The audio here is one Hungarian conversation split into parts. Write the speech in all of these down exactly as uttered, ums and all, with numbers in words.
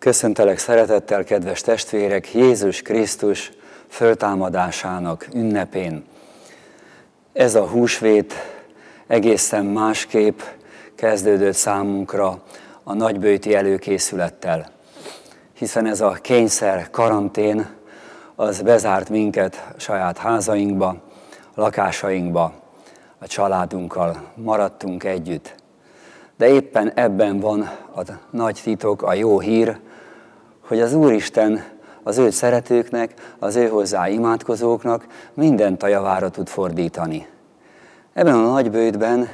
Köszöntelek szeretettel, kedves testvérek, Jézus Krisztus föltámadásának ünnepén. Ez a húsvét egészen másképp kezdődött számunkra a nagyböjti előkészülettel, hiszen ez a kényszer karantén az bezárt minket a saját házainkba, a lakásainkba, a családunkkal maradtunk együtt. De éppen ebben van a nagy titok, a jó hír, hogy az Úristen az őt szeretőknek, az ő hozzá imádkozóknak mindent a javára tud fordítani. Ebben a nagyböjtben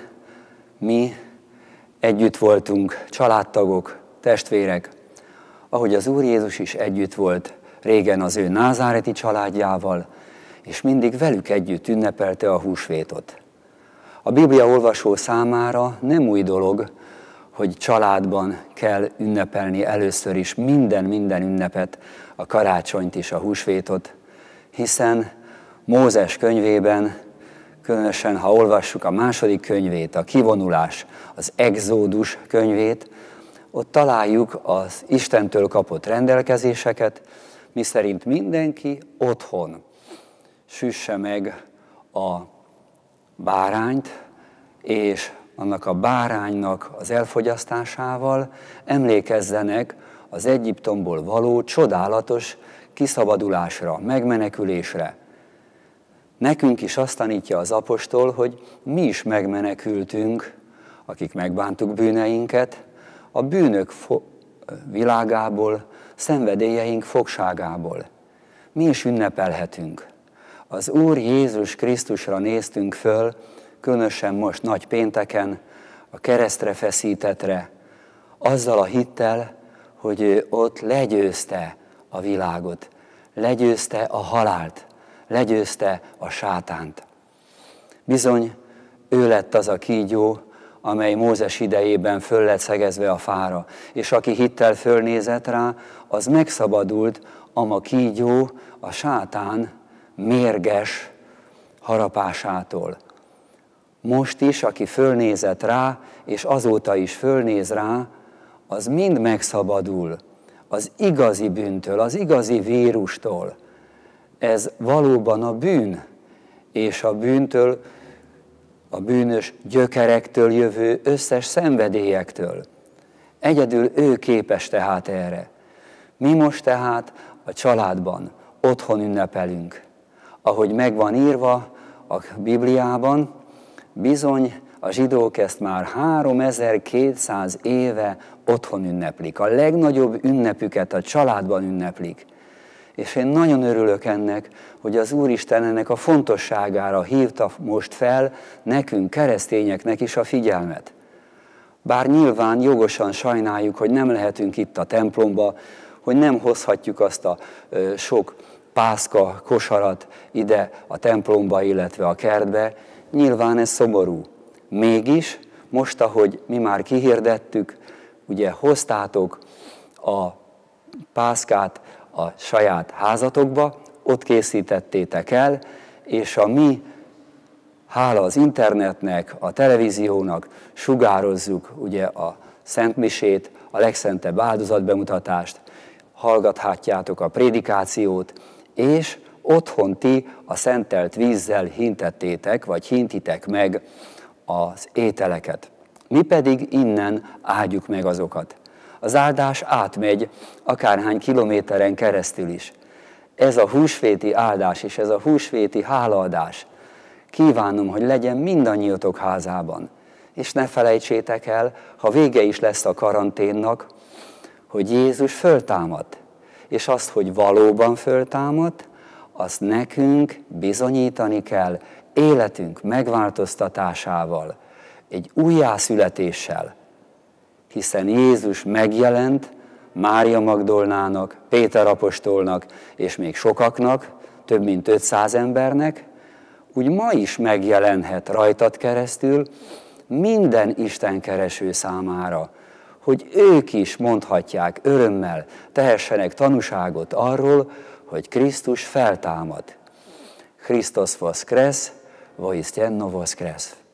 mi együtt voltunk, családtagok, testvérek, ahogy az Úr Jézus is együtt volt régen az ő názáreti családjával, és mindig velük együtt ünnepelte a húsvétot. A Biblia olvasó számára nem új dolog, hogy családban kell ünnepelni először is minden-minden ünnepet, a karácsonyt is, a húsvétot, hiszen Mózes könyvében, különösen ha olvassuk a második könyvét, a kivonulás, az Exódus könyvét, ott találjuk az Istentől kapott rendelkezéseket, miszerint mindenki otthon süsse meg a bárányt, és annak a báránynak az elfogyasztásával emlékezzenek az Egyiptomból való csodálatos kiszabadulásra, megmenekülésre. Nekünk is azt tanítja az apostol, hogy mi is megmenekültünk, akik megbántuk bűneinket, a bűnök világából, szenvedélyeink fogságából. Mi is ünnepelhetünk. Az Úr Jézus Krisztusra néztünk föl, különösen most nagy pénteken, a keresztre feszítettre, azzal a hittel, hogy ő ott legyőzte a világot, legyőzte a halált, legyőzte a sátánt. Bizony, ő lett az a kígyó, amely Mózes idejében föl lett szegezve a fára, és aki hittel fölnézett rá, az megszabadult, ama kígyó, a sátán mérges harapásától. Most is, aki fölnézett rá, és azóta is fölnéz rá, az mind megszabadul az igazi bűntől, az igazi vírustól. Ez valóban a bűn, és a bűntől, a bűnös gyökerektől jövő összes szenvedélyektől. Egyedül ő képes tehát erre. Mi most tehát a családban, otthon ünnepelünk. Ahogy megvan írva a Bibliában, bizony a zsidók ezt már háromezer-kétszáz éve otthon ünneplik. A legnagyobb ünnepüket a családban ünneplik. És én nagyon örülök ennek, hogy az Úristen ennek a fontosságára hívta most fel nekünk, keresztényeknek is a figyelmet. Bár nyilván jogosan sajnáljuk, hogy nem lehetünk itt a templomba, hogy nem hozhatjuk azt a ö, sok pászka kosarat ide a templomba, illetve a kertbe, nyilván ez szomorú. Mégis, most, ahogy mi már kihirdettük, ugye hoztátok a pászkát a saját házatokba, ott készítettétek el, és a mi, hála az internetnek, a televíziónak sugározzuk ugye a szentmisét, a legszentebb áldozatbemutatást, hallgathatjátok a prédikációt, és otthon ti a szentelt vízzel hintettétek, vagy hintitek meg az ételeket. Mi pedig innen áldjuk meg azokat. Az áldás átmegy akárhány kilométeren keresztül is. Ez a húsvéti áldás és ez a húsvéti hálaadás. Kívánom, hogy legyen mindannyiatok házában. És ne felejtsétek el, ha vége is lesz a karanténnak, hogy Jézus föltámadt. És azt, hogy valóban föltámadt, azt nekünk bizonyítani kell életünk megváltoztatásával, egy újjászületéssel, hiszen Jézus megjelent Mária Magdolnának, Péter apostolnak, és még sokaknak, több mint ötszáz embernek, úgy ma is megjelenhet rajtad keresztül minden istenkereső számára, hogy ők is mondhatják örömmel, tehessenek tanúságot arról, hogy Krisztus feltámad. Christos voskres, voistyenno voskres.